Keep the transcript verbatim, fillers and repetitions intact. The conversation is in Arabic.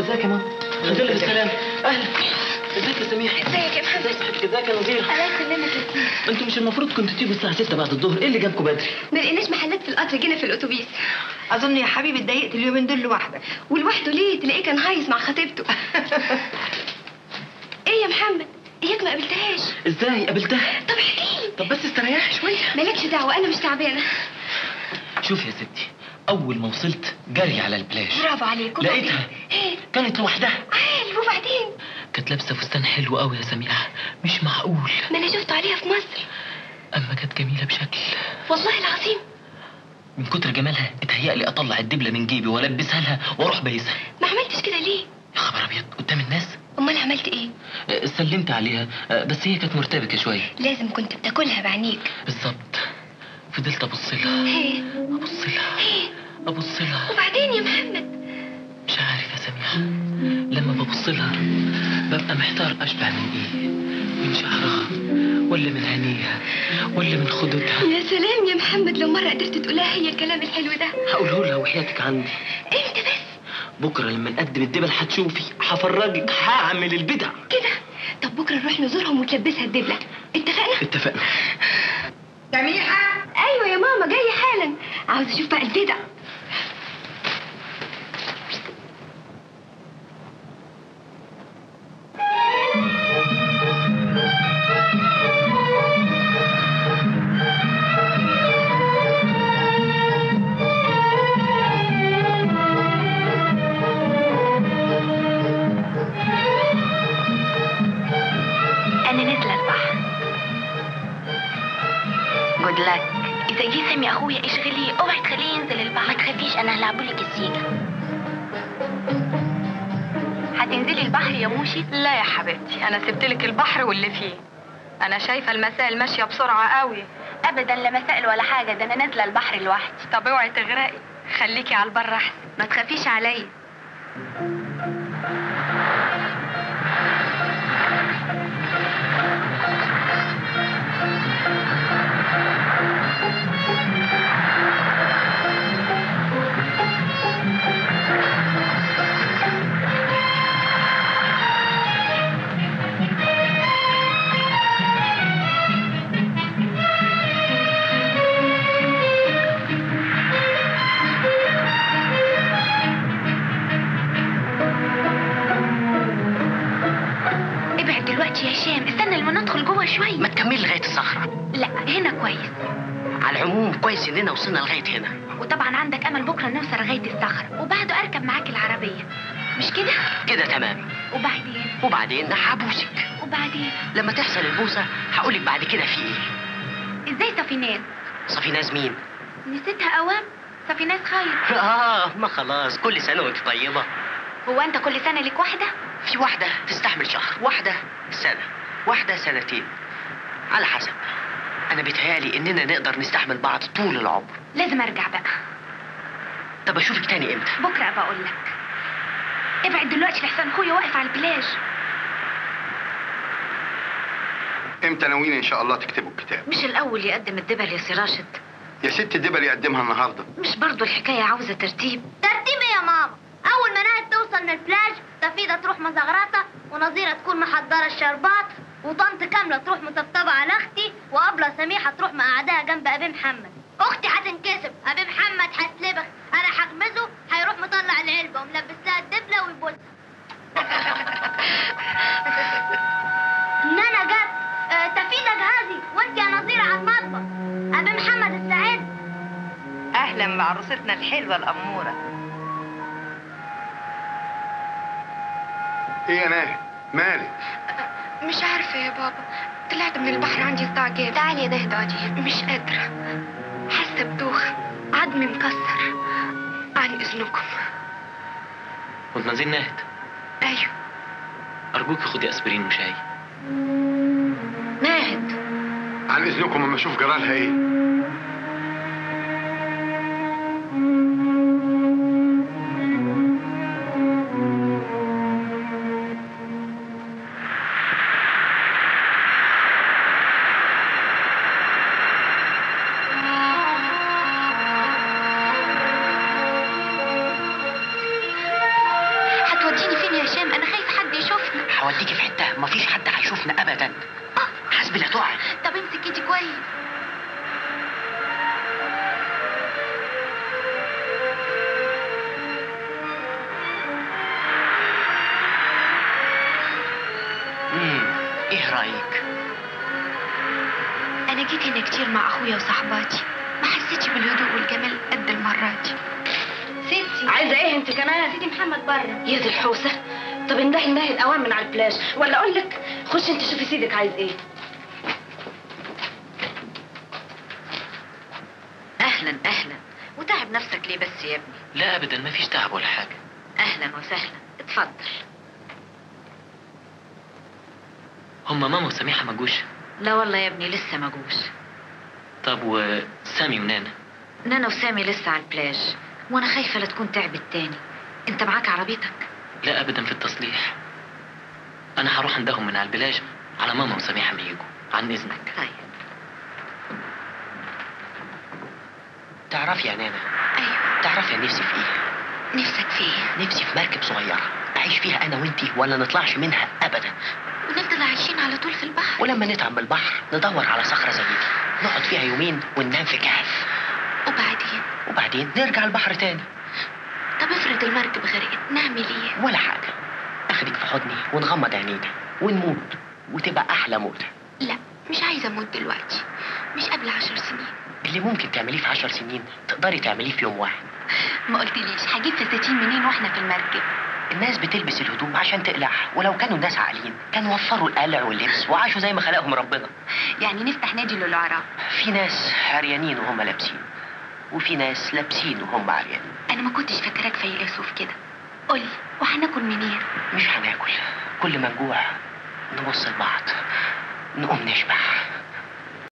ازيك يا ماما؟ الحمد لله بالسلامة. اهلا. ازيك يا سميح؟ ازيك يا محمد؟ ازيك صاحبتك؟ ازيك يا نظير؟ الله يسلمك يا سيدي. انتوا مش المفروض كنتوا تيجوا الساعة ستة بعد الظهر، ايه اللي جابكم بدري؟ ما لقيناش محلات في القطر، جينا في الاتوبيس. اظن يا حبيبي اتضايقت اليومين دول لوحدك. ولوحده ليه؟ تلاقيه كان هايص مع خطيبته. ايه يا محمد؟ اياك ما قابلتهاش؟ ازاي قابلتها؟ طب احكي لي. طب بس استريحي شوية. مالكش دعوة، أنا مش تعبانة. شوف يا ستي، أول ما وصلت جري على البلاج. برافو عليك. لقيتها. ايه؟ كانت لوحدها. عال. وبعدين؟ كانت لابسة فستان حلو قوي يا سميحة، مش معقول. ما أنا شفته عليها في مصر. أما كانت جميلة بشكل. والله العظيم. من كتر جمالها اتهيألي أطلع الدبلة من جيبي وألبسها لها وأروح بايسها. ما عملتش كده ليه؟ يا خبر أبيض، قدام الناس؟ أمال عملت إيه؟ أه، سلمت عليها، أه، بس هي كانت مرتبكة شوية. لازم كنت بتاكلها بعينيك. بالظبط. فضلت أبص لها. ايه؟ أبص لها. ايه؟ أبص لها. وبعدين يا محمد؟ مش عارف يا سميحة، لما ببص لها ببقى محتار أشبع من إيه؟ من شعرها ولا من عينيها ولا من خدودها؟ يا سلام يا محمد، لو مرة قدرت تقولها هي الكلام الحلو ده. هقوله لها وحياتك عندي. امتى بس؟ بكرة لما نقدم الدبل هتشوفي، هفرجك، هعمل البدع. كده؟ طب بكرة نروح نزورهم وتلبسها الدبلة، اتفقنا؟ اتفقنا. سميحة. أيوة يا ماما، جاية حالا. عاوز أشوف بقى البدع. أنا نازلة البحر. جود لك. إذا جه سامي أخويا اشغليه، اوعي تخليه ينزل البحر. ما تخافيش، أنا هلعبولك السيجا. هتنزلي البحر يا موشي؟ لا يا حبيبتي، انا سبتلك البحر واللي فيه. انا شايفه المسائل ماشيه بسرعه قوي. أبدا، لا مسائل ولا حاجة، ده أنا نازلة البحر لوحدي. طب اوعي تغرقي، خليكي على البر احسن. ما تخافيش عليا. ابعد دلوقتي يا هشام، استنى لما ندخل جوه شوية. ما تكملي لغاية الصخرة. لا، هنا كويس. على العموم كويس إننا وصلنا لغاية هنا. وطبعا عندك امل بكره نوصل لغايه الصخره، وبعده اركب معاك العربيه، مش كده؟ كده تمام. وبعدين؟ وبعدين هبوسك. وبعدين؟ لما تحصل البوسة هقولك بعد كده في إيه. ازاي صفينات؟ صفيناز مين؟ نسيتها اوام. صفينات خير. آه، ما خلاص، كل سنة وأنت طيبة. هو انت كل سنه لك واحده؟ في واحدة تستحمل شهر، واحدة سنة، واحدة سنتين، على حسب. أنا بيتهيألي إننا نقدر نستحمل بعض طول العمر. لازم ارجع بقى. طب أشوفك تاني إمتى؟ بكره ابقى اقول لك. ابعد دلوقتي لحسن اخويا واقف على البلاج. امتى ناويين ان شاء الله تكتبوا الكتاب؟ مش الاول يقدم الدبل يا سي راشد؟ يا ست الدبل يقدمها النهارده. مش برضو الحكايه عاوزه ترتيب؟ ترتيب ايه يا ماما؟ اول ما نهد توصل من البلاج، تفيدة تروح مزغرطة، ونظيرة تكون محضرة الشربات، وطنط كاملة تروح مطبطبة على اختي، وابلة سميحة تروح مقعداها جنب ابي محمد. اختي هتنكسب، ابي محمد هتلبخ، انا هغمزه، هيروح مطلع العلبة وملبس لها الدبلة ويبوسها. نانا جت. اه تفيدة جهازي، وانت يا نظيرة على المطبخ. ابي محمد استعد. اهلا بعروستنا الحلوه الاموره. ايه يا ناهد؟ مالك؟ مش عارفه يا بابا، طلعت من البحر عندي صداع جامد. تعالي يا نهد اقعدي. مش قادره، حاسه بدوخه، عظمي مكسر. عن اذنكم. مدمزين ناهد، ايوه. أرجوك خدي أسبرين وشاي. ناهد. عن اذنكم اما اشوف جرالها ايه. هتوديني فين هوديكي في حته مفيش حد هيشوفنا ابدا. حسبي لا تقعي. طب امسك ايدي كويس. امم ايه رايك؟ انا جيت هنا كتير مع اخويا وصحباتي، ما حسيتش بالهدوء والجمال قد المرة دي. ستي عايزه ايه انت كمان؟ سيدي محمد بره. يا دي الحوسه. طب اندهي اندهي الاوان من على البلاج، ولا اقول لك خش انت شوفي سيدك عايز ايه. اهلا اهلا. وتعب نفسك ليه بس يا ابني؟ لا ابدا، ما فيش تعب ولا حاجه. اهلا وسهلا، اتفضل. هم ماما وسميحه ما جوش؟ لا والله يا ابني لسه ما جوش. طب وسامي ونانا؟ نانا وسامي لسه على البلاج، وانا خايفه لا تكون تعبت تاني. انت معاك عربيتك؟ لا ابدا، في التصليح. انا هروح عندهم من على البلاج على ماما وسميحه ما يجوا. عن اذنك. طيب. تعرفي يا نانا، ايوه. تعرفي يا نفسي في ايه؟ نفسك في ايه؟ نفسي في مركب صغيره اعيش فيها انا وانتي، ولا نطلعش منها ابدا، ونفضل عايشين على طول في البحر. ولما نتعب من البحر ندور على صخره زي دي نقعد فيها يومين وننام في كهف، وبعدين؟ وبعدين نرجع البحر تاني. طب افرض المركب غرقت نعمل ايه؟ ولا حاجه، اخدك في حضني ونغمض عينينا ونموت، وتبقى احلى موته. لا مش عايزه اموت دلوقتي، مش قبل عشر سنين. اللي ممكن تعمليه في عشر سنين تقدري تعمليه في يوم واحد. ما قلتليش هجيب فساتين منين واحنا في المركب؟ الناس بتلبس الهدوم عشان تقلعها، ولو كانوا الناس عاقلين كانوا وفروا القلع واللبس وعاشوا زي ما خلقهم ربنا. يعني نفتح نادي للعراء. في ناس عريانين وهم لابسين، وفي ناس لابسين وهم عريانين. انا ما كنتش فاكراك فيلسوف كده. قولي، وهناكل منين؟ مش هناكل، كل ما نجوع نبص لبعض نقوم نشبع.